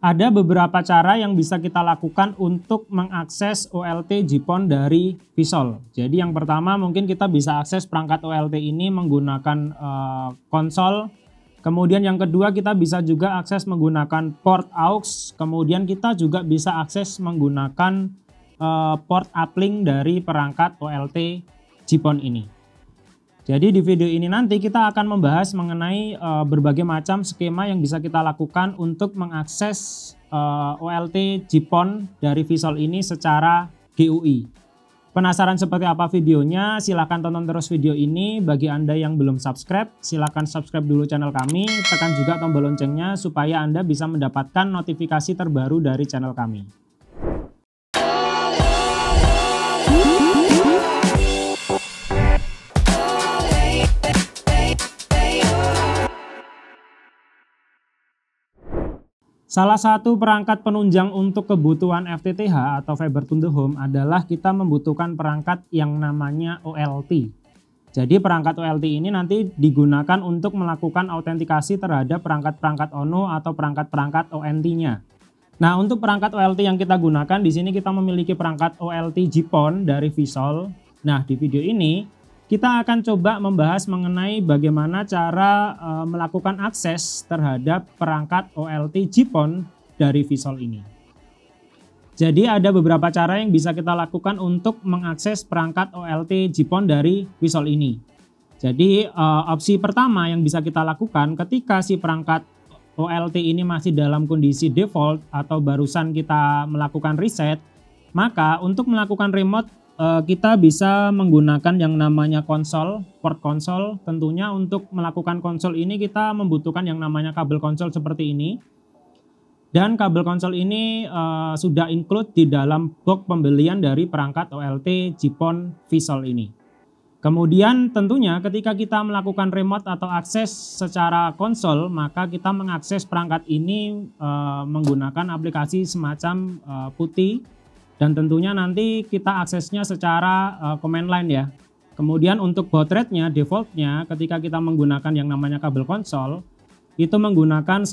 Ada beberapa cara yang bisa kita lakukan untuk mengakses OLT GPON dari Vsol. Jadi yang pertama mungkin kita bisa akses perangkat OLT ini menggunakan konsol. Kemudian yang kedua kita bisa juga akses menggunakan port aux. Kemudian kita juga bisa akses menggunakan port uplink dari perangkat OLT GPON ini. Jadi di video ini nanti kita akan membahas mengenai berbagai macam skema yang bisa kita lakukan untuk mengakses OLT GPON dari Vsol ini secara GUI. Penasaran seperti apa videonya? Silahkan tonton terus video ini. Bagi Anda yang belum subscribe, silahkan subscribe dulu channel kami. Tekan juga tombol loncengnya supaya Anda bisa mendapatkan notifikasi terbaru dari channel kami. Salah satu perangkat penunjang untuk kebutuhan FTTH atau Fiber to the Home adalah kita membutuhkan perangkat yang namanya OLT. Jadi perangkat OLT ini nanti digunakan untuk melakukan autentikasi terhadap perangkat-perangkat ONO atau perangkat-perangkat ONT-nya. Nah, untuk perangkat OLT yang kita gunakan di sini kita memiliki perangkat OLT GPON dari Vsol. Nah, di video ini kita akan coba membahas mengenai bagaimana cara melakukan akses terhadap perangkat OLT GPON dari Vsol ini. Jadi ada beberapa cara yang bisa kita lakukan untuk mengakses perangkat OLT GPON dari Vsol ini. Jadi opsi pertama yang bisa kita lakukan ketika si perangkat OLT ini masih dalam kondisi default atau barusan kita melakukan reset, maka untuk melakukan remote kita bisa menggunakan yang namanya konsol, port konsol. Tentunya untuk melakukan konsol ini kita membutuhkan yang namanya kabel konsol seperti ini. Dan kabel konsol ini sudah include di dalam box pembelian dari perangkat OLT GPON Vsol ini. Kemudian tentunya ketika kita melakukan remote atau akses secara konsol, maka kita mengakses perangkat ini menggunakan aplikasi semacam PuTTY. Dan tentunya nanti kita aksesnya secara command line ya. Kemudian untuk baud rate-nya, defaultnya ketika kita menggunakan yang namanya kabel konsol, itu menggunakan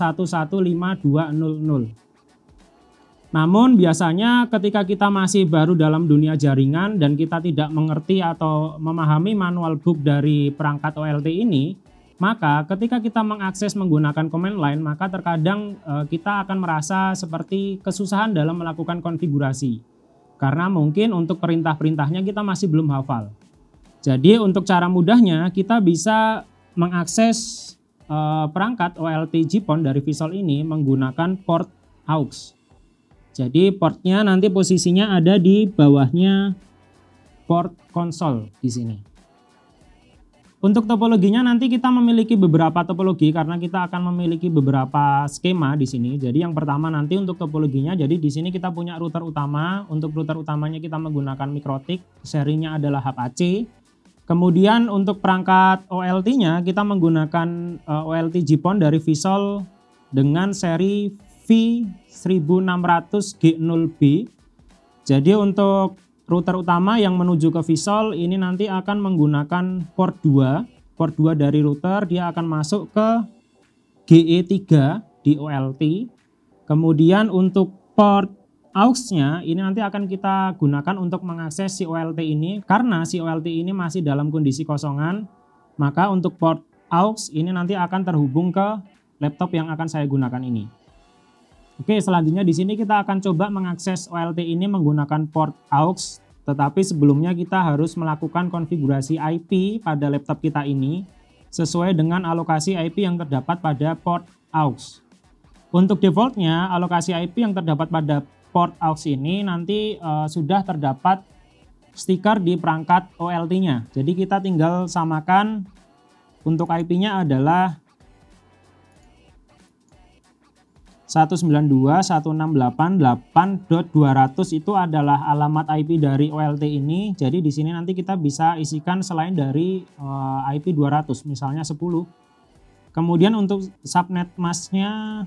115.200. Namun biasanya ketika kita masih baru dalam dunia jaringan dan kita tidak mengerti atau memahami manual book dari perangkat OLT ini, maka ketika kita mengakses menggunakan command line, maka terkadang kita akan merasa seperti kesusahan dalam melakukan konfigurasi. Karena mungkin untuk perintah-perintahnya kita masih belum hafal. Jadi untuk cara mudahnya kita bisa mengakses perangkat OLT GPON dari Vsol ini menggunakan port aux. Jadi portnya nanti posisinya ada di bawahnya port konsol di sini. Untuk topologinya nanti kita memiliki beberapa topologi karena kita akan memiliki beberapa skema di sini. Jadi yang pertama nanti untuk topologinya, jadi di sini kita punya router utama. Untuk router utamanya kita menggunakan Mikrotik, serinya adalah hub AC. Kemudian untuk perangkat OLT-nya kita menggunakan OLT GPON dari Vsol dengan seri V1600G0B. Jadi untuk router utama yang menuju ke Vsol ini nanti akan menggunakan port 2. Port 2 dari router dia akan masuk ke GE3 di OLT. Kemudian untuk port aux-nya ini nanti akan kita gunakan untuk mengakses si OLT ini. Karena si OLT ini masih dalam kondisi kosongan, maka untuk port aux ini nanti akan terhubung ke laptop yang akan saya gunakan ini. Oke, selanjutnya di sini kita akan coba mengakses OLT ini menggunakan port aux, tetapi sebelumnya kita harus melakukan konfigurasi IP pada laptop kita ini sesuai dengan alokasi IP yang terdapat pada port aux. Untuk defaultnya, alokasi IP yang terdapat pada port aux ini nanti sudah terdapat stiker di perangkat OLT-nya. Jadi kita tinggal samakan, untuk IP-nya adalah 192.168.8.200 itu adalah alamat IP dari OLT ini. Jadi di sini nanti kita bisa isikan selain dari IP 200, misalnya 10. Kemudian untuk subnet masknya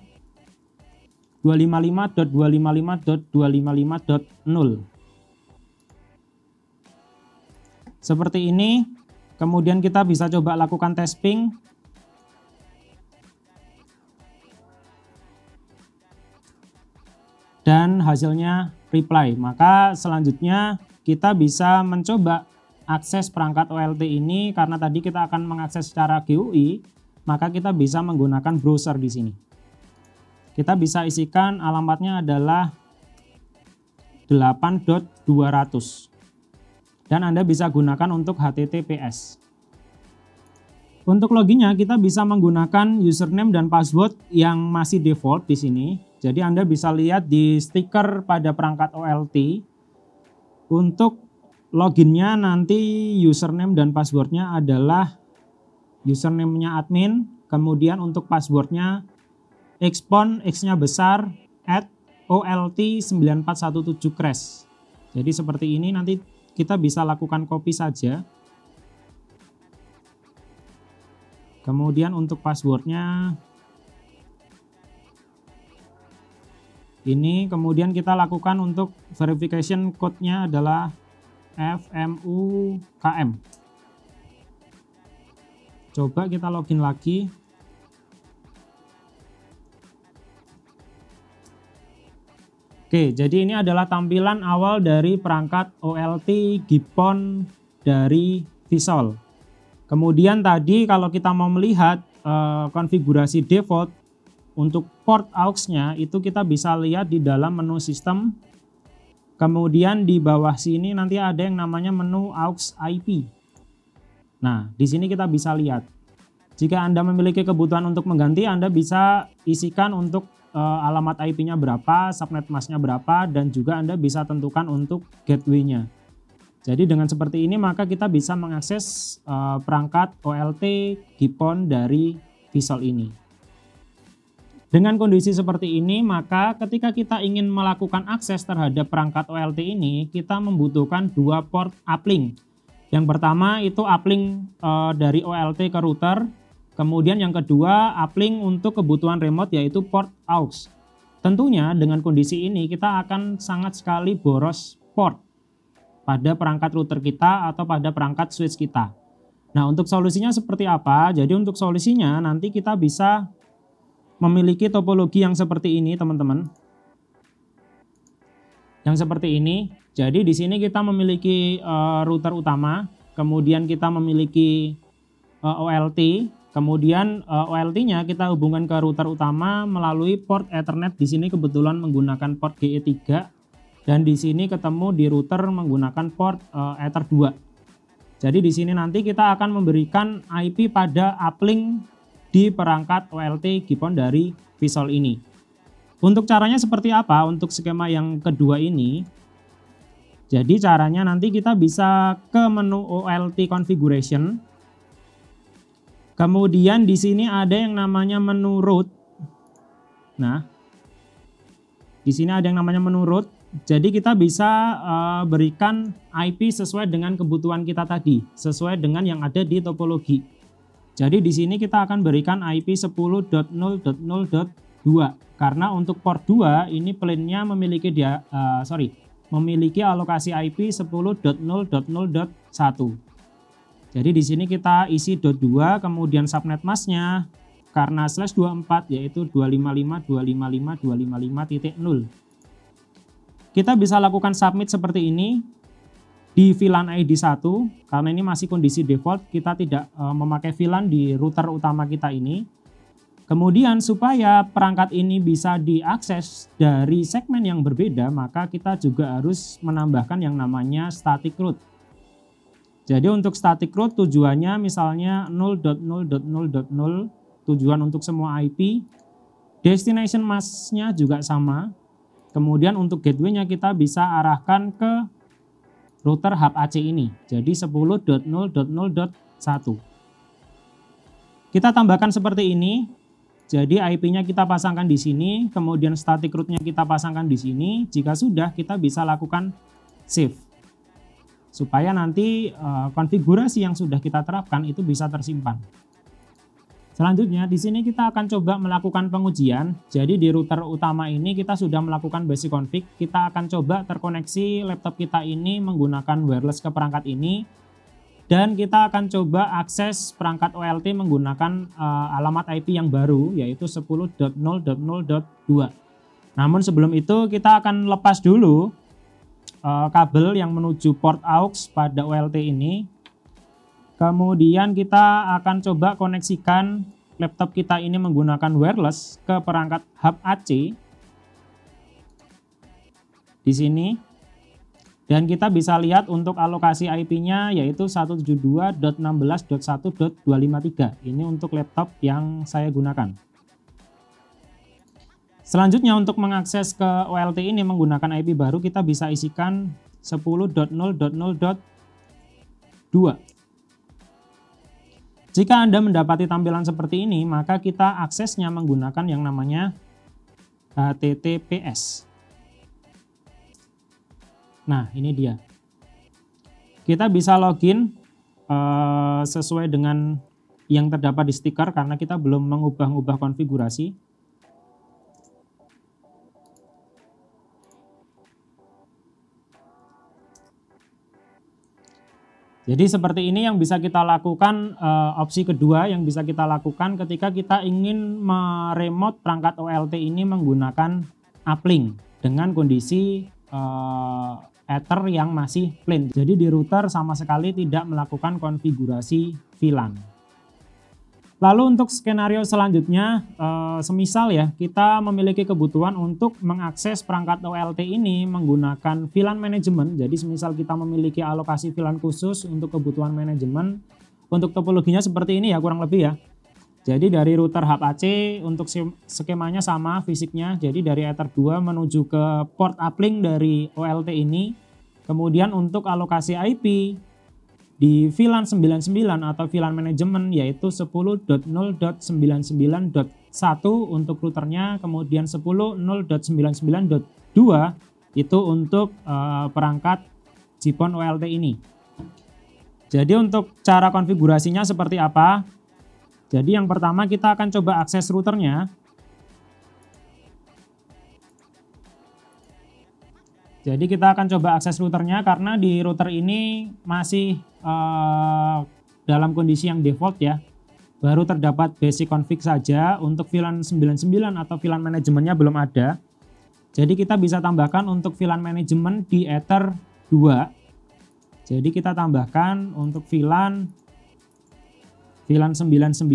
255.255.255.0. Seperti ini. Kemudian kita bisa coba lakukan tes ping. dan hasilnya reply. Maka selanjutnya kita bisa mencoba akses perangkat OLT ini. Karena tadi kita akan mengakses secara GUI, maka kita bisa menggunakan browser di sini. Kita bisa isikan alamatnya adalah 8.200 dan Anda bisa gunakan untuk HTTPS. Untuk loginnya kita bisa menggunakan username dan password yang masih default di sini. Jadi Anda bisa lihat di stiker pada perangkat OLT. Untuk loginnya nanti username dan passwordnya adalah username-nya admin, kemudian untuk passwordnya expon X-nya besar @olt9417crash. Jadi seperti ini, nanti kita bisa lakukan copy saja. Kemudian untuk passwordnya ini, kemudian kita lakukan untuk verification code-nya adalah FMUKM. Coba kita login lagi. Oke, jadi ini adalah tampilan awal dari perangkat OLT GIPON dari Visual. Kemudian tadi kalau kita mau melihat konfigurasi default untuk port aux-nya, itu kita bisa lihat di dalam menu sistem. Kemudian di bawah sini nanti ada yang namanya menu aux IP. Nah, di sini kita bisa lihat. Jika Anda memiliki kebutuhan untuk mengganti, Anda bisa isikan untuk alamat IP-nya berapa, subnet mask-nya berapa, dan juga Anda bisa tentukan untuk gateway-nya. Jadi dengan seperti ini maka kita bisa mengakses perangkat OLT GIPON dari Visual ini. Dengan kondisi seperti ini, maka ketika kita ingin melakukan akses terhadap perangkat OLT ini, kita membutuhkan dua port uplink. Yang pertama itu uplink dari OLT ke router, kemudian yang kedua uplink untuk kebutuhan remote yaitu port aux. Tentunya dengan kondisi ini kita akan sangat sekali boros port pada perangkat router kita atau pada perangkat switch kita. Nah, untuk solusinya seperti apa? Jadi untuk solusinya nanti kita bisa memiliki topologi yang seperti ini, teman-teman. Yang seperti ini. Jadi di sini kita memiliki router utama, kemudian kita memiliki OLT, kemudian OLT-nya kita hubungkan ke router utama melalui port Ethernet. Di sini kebetulan menggunakan port GE3 dan di sini ketemu di router menggunakan port Ether 2. Jadi di sini nanti kita akan memberikan IP pada uplink di perangkat OLT GIPON dari Visual ini. Untuk caranya seperti apa untuk skema yang kedua ini? Jadi caranya nanti kita bisa ke menu OLT configuration. Kemudian di sini ada yang namanya menu route. Nah, di sini ada yang namanya menu route. Jadi kita bisa berikan IP sesuai dengan kebutuhan kita tadi, sesuai dengan yang ada di topologi. Jadi di sini kita akan berikan IP 10.0.0.2 karena untuk port 2 ini plane-nya memiliki memiliki alokasi IP 10.0.0.1. Jadi di sini kita isi .2, kemudian subnet mask-nya karena /24 yaitu 255.255.255.0. Kita bisa lakukan submit seperti ini. Di VLAN ID 1, karena ini masih kondisi default, kita tidak memakai VLAN di router utama kita ini. Kemudian supaya perangkat ini bisa diakses dari segmen yang berbeda, maka kita juga harus menambahkan yang namanya static route. Jadi untuk static route tujuannya misalnya 0.0.0.0, tujuan untuk semua IP. Destination mask-nya juga sama. Kemudian untuk gateway-nya kita bisa arahkan ke router hub AC ini, jadi 10.0.0.1. Kita tambahkan seperti ini, jadi IP-nya kita pasangkan di sini, kemudian static route-nya kita pasangkan di sini. Jika sudah, kita bisa lakukan save, supaya nanti konfigurasi yang sudah kita terapkan itu bisa tersimpan. Selanjutnya di sini kita akan coba melakukan pengujian. Jadi di router utama ini kita sudah melakukan basic config. Kita akan coba terkoneksi laptop kita ini menggunakan wireless ke perangkat ini. Dan kita akan coba akses perangkat OLT menggunakan alamat IP yang baru yaitu 10.0.0.2. Namun sebelum itu kita akan lepas dulu kabel yang menuju port aux pada OLT ini. Kemudian kita akan coba koneksikan laptop kita ini menggunakan wireless ke perangkat hub AC di sini. Dan kita bisa lihat untuk alokasi IP-nya yaitu 172.16.1.253. Ini untuk laptop yang saya gunakan. Selanjutnya untuk mengakses ke OLT ini menggunakan IP baru, kita bisa isikan 10.0.0.2. Jika Anda mendapati tampilan seperti ini, maka kita aksesnya menggunakan yang namanya HTTPS. Nah, ini dia. Kita bisa login sesuai dengan yang terdapat di stiker karena kita belum mengubah-ubah konfigurasi. Jadi seperti ini yang bisa kita lakukan, opsi kedua yang bisa kita lakukan ketika kita ingin meremote perangkat OLT ini menggunakan uplink dengan kondisi Ether yang masih plain. Jadi di router sama sekali tidak melakukan konfigurasi VLAN. Lalu untuk skenario selanjutnya, semisal ya kita memiliki kebutuhan untuk mengakses perangkat OLT ini menggunakan VLAN manajemen. Jadi semisal kita memiliki alokasi VLAN khusus untuk kebutuhan manajemen, untuk topologinya seperti ini ya kurang lebih ya. Jadi dari router hub AC untuk skemanya sama fisiknya. Jadi dari Ether 2 menuju ke port uplink dari OLT ini. Kemudian untuk alokasi IP di VLAN 99 atau VLAN manajemen yaitu 10.0.99.1 untuk routernya, kemudian 10.0.99.2 itu untuk perangkat GPON OLT ini. Jadi untuk cara konfigurasinya seperti apa? Jadi yang pertama kita akan coba akses routernya. Jadi kita akan coba akses routernya karena di router ini masih dalam kondisi yang default ya. Baru terdapat basic config saja, untuk VLAN 99 atau VLAN manajemennya belum ada. Jadi kita bisa tambahkan untuk VLAN manajemen di Ether 2. Jadi kita tambahkan untuk VLAN 99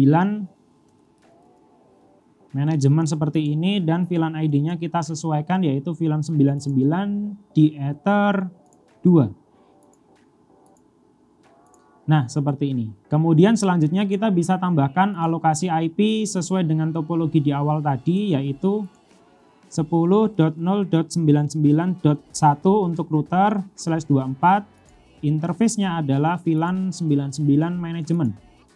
manajemen seperti ini dan VLAN ID-nya kita sesuaikan yaitu VLAN 99 di Ether 2. Nah, seperti ini. Kemudian selanjutnya kita bisa tambahkan alokasi IP sesuai dengan topologi di awal tadi yaitu 10.0.99.1 untuk router /24. Interface-nya adalah VLAN 99 manajemen.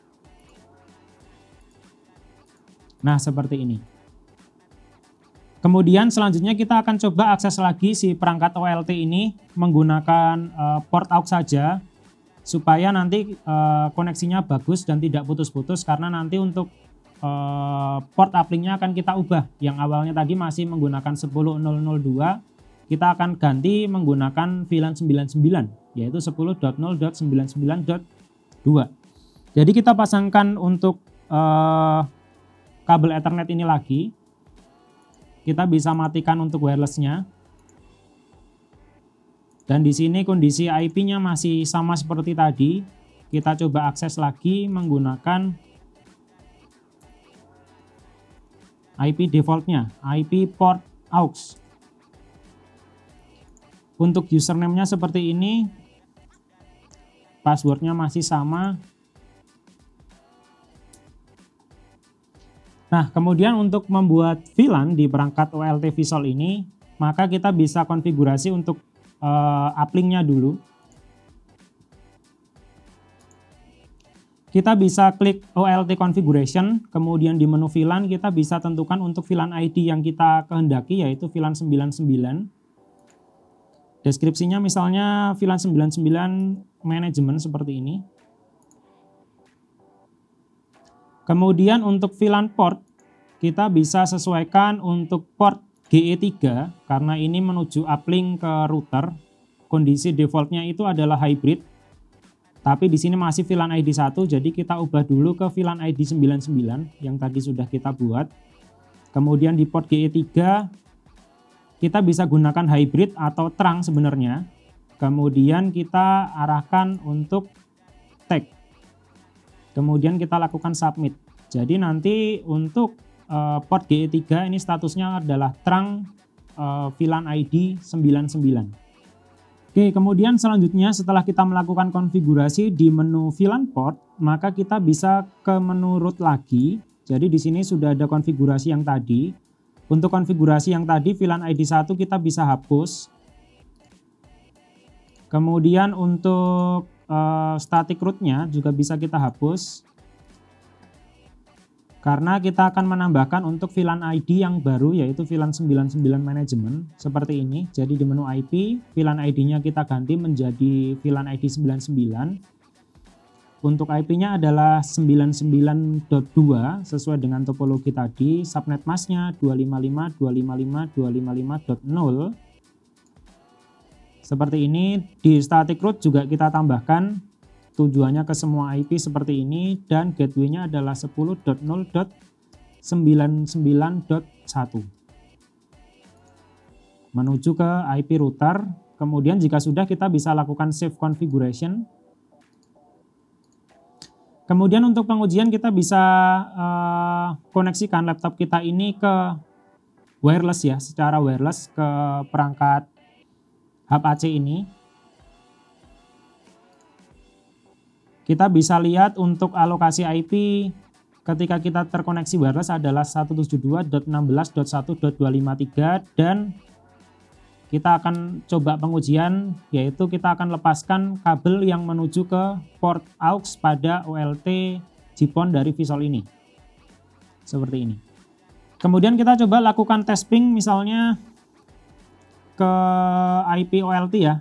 Nah, seperti ini. Kemudian selanjutnya kita akan coba akses lagi si perangkat OLT ini menggunakan port aux saja supaya nanti koneksinya bagus dan tidak putus-putus, karena nanti untuk port uplink-nya akan kita ubah. Yang awalnya tadi masih menggunakan 10.0.0.2, kita akan ganti menggunakan VLAN 99 yaitu 10.0.99.2. Jadi kita pasangkan untuk kabel Ethernet ini lagi. Kita bisa matikan untuk wirelessnya. Dan di sini kondisi IP-nya masih sama seperti tadi. Kita coba akses lagi menggunakan IP defaultnya, IP port aux. Untuk username-nya seperti ini. Passwordnya masih sama. Nah, kemudian untuk membuat VLAN di perangkat OLT Vsol ini, maka kita bisa konfigurasi untuk uplink-nya dulu. Kita bisa klik OLT configuration, kemudian di menu VLAN kita bisa tentukan untuk VLAN ID yang kita kehendaki yaitu VLAN 99. Deskripsinya misalnya VLAN 99 manajemen seperti ini. Kemudian untuk VLAN port, kita bisa sesuaikan untuk port GE3 karena ini menuju uplink ke router. Kondisi defaultnya itu adalah hybrid. Tapi di sini masih VLAN ID 1, jadi kita ubah dulu ke VLAN ID 99 yang tadi sudah kita buat. Kemudian di port GE3 kita bisa gunakan hybrid atau terang sebenarnya. Kemudian kita arahkan untuk tag. Kemudian kita lakukan submit. Jadi nanti untuk port GE3 ini statusnya adalah terang VLAN ID 99. Oke, kemudian selanjutnya setelah kita melakukan konfigurasi di menu VLAN port, maka kita bisa ke menu root lagi. Jadi di sini sudah ada konfigurasi yang tadi. Untuk konfigurasi yang tadi VLAN ID 1 kita bisa hapus. Kemudian untuk static rootnya juga bisa kita hapus. Karena kita akan menambahkan untuk VLAN ID yang baru yaitu VLAN 99 Management seperti ini. Jadi di menu IP, VLAN ID-nya kita ganti menjadi VLAN ID 99. Untuk IP-nya adalah 99.2 sesuai dengan topologi tadi. Subnet mask-nya 255.255.255.0. Seperti ini. Di static root juga kita tambahkan tujuannya ke semua IP seperti ini dan gateway-nya adalah 10.0.99.1. Menuju ke IP router. Kemudian jika sudah kita bisa lakukan save configuration. Kemudian untuk pengujian kita bisa koneksikan laptop kita ini ke wireless ya, secara wireless ke perangkat hub AC ini. Kita bisa lihat untuk alokasi IP ketika kita terkoneksi wireless adalah 172.16.1.253 dan kita akan coba pengujian yaitu kita akan lepaskan kabel yang menuju ke port aux pada OLT GPON dari Vsol ini. Seperti ini. Kemudian kita coba lakukan tes ping misalnya ke IP OLT ya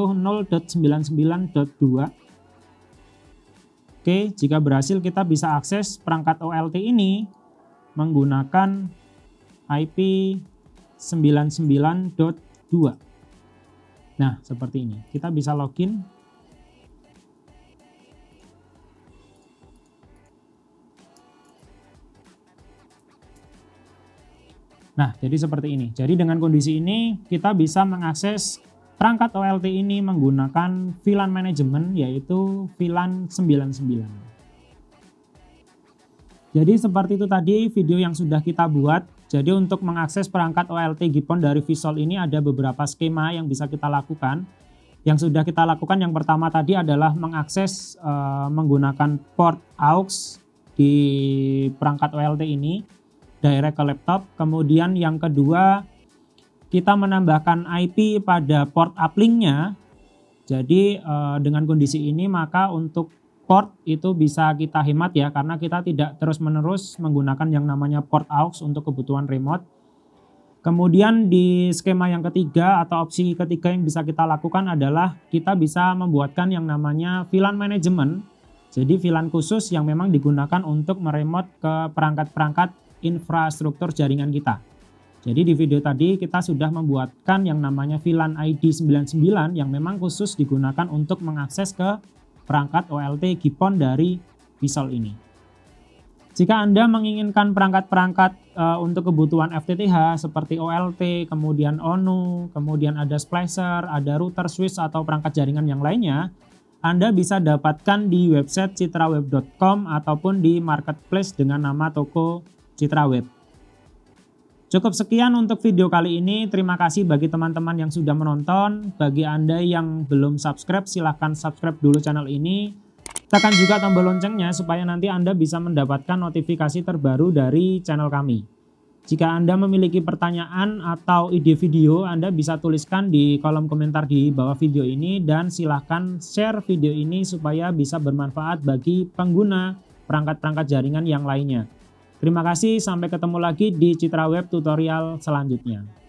10.0.99.2. Oke, jika berhasil kita bisa akses perangkat OLT ini menggunakan IP 99.2. Nah, seperti ini. Kita bisa login. Nah, jadi seperti ini. Jadi dengan kondisi ini kita bisa mengakses perangkat OLT ini menggunakan VLAN Management yaitu VLAN 99. Jadi seperti itu tadi video yang sudah kita buat. Jadi untuk mengakses perangkat OLT GPON dari Vsol ini ada beberapa skema yang bisa kita lakukan. Yang sudah kita lakukan yang pertama tadi adalah mengakses menggunakan port aux di perangkat OLT ini direct ke laptop. Kemudian yang kedua kita menambahkan IP pada port uplink-nya. Jadi dengan kondisi ini maka untuk port itu bisa kita hemat ya karena kita tidak terus-menerus menggunakan yang namanya port aux untuk kebutuhan remote. Kemudian di skema yang ketiga atau opsi ketiga yang bisa kita lakukan adalah kita bisa membuatkan yang namanya VLAN Management. Jadi VLAN khusus yang memang digunakan untuk meremote ke perangkat-perangkat infrastruktur jaringan kita. Jadi di video tadi kita sudah membuatkan yang namanya VLAN ID 99 yang memang khusus digunakan untuk mengakses ke perangkat OLT GPON dari Vsol ini. Jika Anda menginginkan perangkat-perangkat untuk kebutuhan FTTH seperti OLT, kemudian ONU, kemudian ada splicer, ada router switch atau perangkat jaringan yang lainnya, Anda bisa dapatkan di website citraweb.com ataupun di marketplace dengan nama toko Citraweb. Cukup sekian untuk video kali ini. Terima kasih bagi teman-teman yang sudah menonton. Bagi Anda yang belum subscribe, silahkan subscribe dulu channel ini. Tekan juga tombol loncengnya supaya nanti Anda bisa mendapatkan notifikasi terbaru dari channel kami. Jika Anda memiliki pertanyaan atau ide video, Anda bisa tuliskan di kolom komentar di bawah video ini. Dan silahkan share video ini supaya bisa bermanfaat bagi pengguna perangkat-perangkat jaringan yang lainnya. Terima kasih, sampai ketemu lagi di Citraweb tutorial selanjutnya.